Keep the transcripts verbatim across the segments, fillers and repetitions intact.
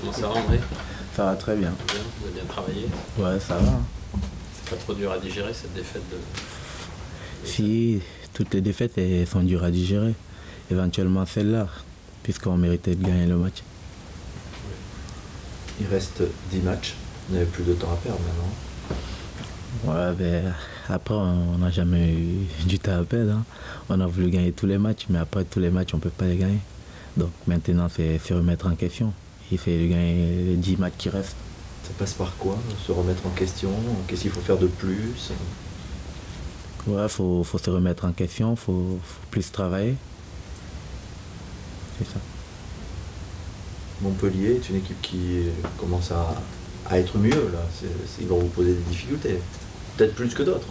Comment ça va, André? Ça va très bien. Bien, vous avez bien travaillé? Ouais, ça va. C'est pas trop dur à digérer cette défaite de... Si, toutes les défaites elles sont dures à digérer. Éventuellement celle-là, puisqu'on méritait de gagner le match. Il reste dix matchs. Vous n'avez plus de temps à perdre maintenant. Ouais, ben, après, on n'a jamais eu du temps à perdre. Hein. On a voulu gagner tous les matchs, mais après tous les matchs, on ne peut pas les gagner. Donc maintenant, c'est se remettre en question. Il fait de gagner les dix matchs qui restent. Ça passe par quoi? Se remettre en question? Qu'est-ce qu'il faut faire de plus? Ouais, il faut, faut se remettre en question, il faut, faut plus travailler. C'est ça. Montpellier est une équipe qui commence à, à être mieux. Là. C'est, c'est, ils vont vous poser des difficultés. Peut-être plus que d'autres.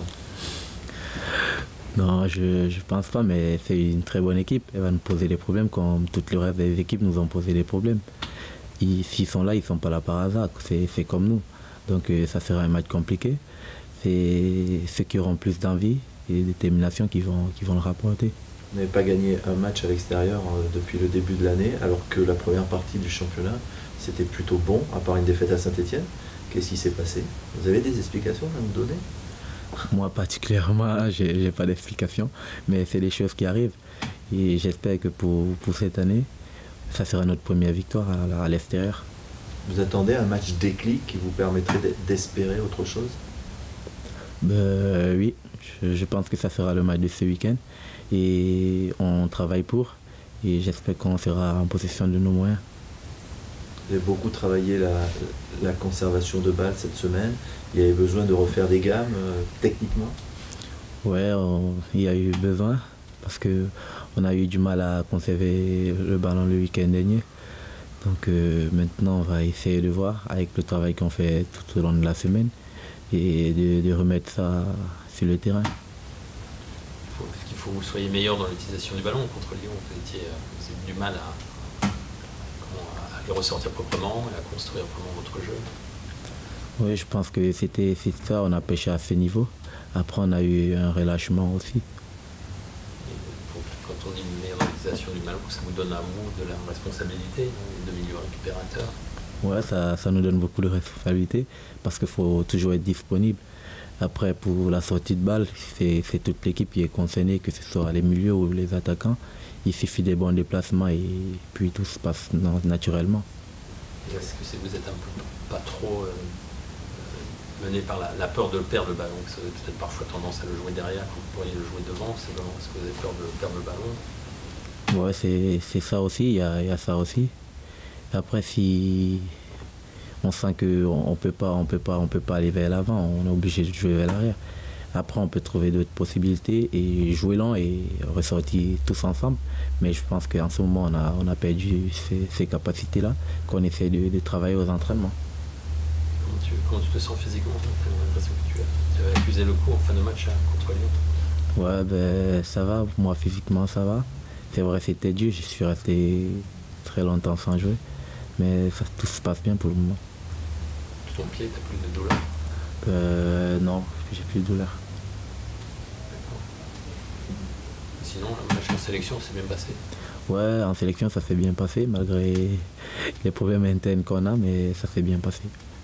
Non, je ne pense pas, mais c'est une très bonne équipe. Elle va nous poser des problèmes comme toutes les restes des équipes nous ont posé des problèmes. Ils, s'ils sont là, ils ne sont pas là par hasard. C'est, c'est comme nous. Donc euh, ça sera un match compliqué. C'est ceux qui auront plus d'envie et de détermination qui vont, qui vont le rapporter. Vous n'avez pas gagné un match à l'extérieur euh, depuis le début de l'année, alors que la première partie du championnat, c'était plutôt bon, à part une défaite à Saint-Étienne. Qu'est-ce qui s'est passé? Vous avez des explications à nous donner? Moi particulièrement, je n'ai pas d'explication, mais c'est des choses qui arrivent. Et j'espère que pour, pour cette année, ça sera notre première victoire à, à l'extérieur. Vous attendez un match déclic qui vous permettrait d'espérer autre chose? Ben, oui, je, je pense que ça sera le match de ce week-end. Et on travaille pour. Et j'espère qu'on sera en possession de nos moyens. Vous avez beaucoup travaillé la, la conservation de balles cette semaine. Il y avait besoin de refaire des gammes euh, techniquement? Ouais, on, il y a eu besoin parce qu'on a eu du mal à conserver le ballon le week-end dernier. Donc euh, maintenant, on va essayer de voir avec le travail qu'on fait tout au long de la semaine et de, de remettre ça sur le terrain. Il faut, il faut que vous soyez meilleur dans l'utilisation du ballon. Contre Lyon, vous étiez, vous avez eu du mal à, à le ressortir proprement et à construire vraiment votre jeu. Oui, je pense que c'était ça, on a pêché à ce niveau. Après, on a eu un relâchement aussi. Et pour, quand on dit une meilleure utilisation du ballon, ça vous donne à vous de la responsabilité, de milieu récupérateur? Ouais, ça, ça nous donne beaucoup de responsabilité parce qu'il faut toujours être disponible. Après, pour la sortie de balle, c'est toute l'équipe qui est concernée, que ce soit les milieux ou les attaquants. Il suffit des bons déplacements et puis tout se passe naturellement. Est-ce que vous êtes un peu pas trop euh, mené par la, la peur de perdre le ballon? Vous avez peut-être parfois tendance à le jouer derrière quand vous pourriez le jouer devant. Est-ce que vous avez peur de perdre le ballon? Ouais, c'est ça aussi, il y a, y a ça aussi. Après, si on sent qu'on ne peut pas, on peut pas, on peut pas aller vers l'avant, on est obligé de jouer vers l'arrière. Après, on peut trouver d'autres possibilités et jouer lent et ressortir tous ensemble. Mais je pense qu'en ce moment, on a, on a perdu ces, ces capacités-là qu'on essaie de, de travailler aux entraînements. Comment tu, comment tu te sens physiquement? Tu as l'impression que tu, as, tu as accusé le coup en fin de match contre Lyon? Ouais, ben, ça va. Moi, physiquement, ça va. C'est vrai, c'était dur. Je suis resté très longtemps sans jouer. Mais ça, tout se passe bien pour le moment. Ton pied, tu n'as plus de douleur? euh, Non, j'ai plus de douleur. Sinon, le match en sélection s'est bien passé? Ouais, en sélection, ça s'est bien passé, malgré les problèmes internes qu'on a, mais ça s'est bien passé.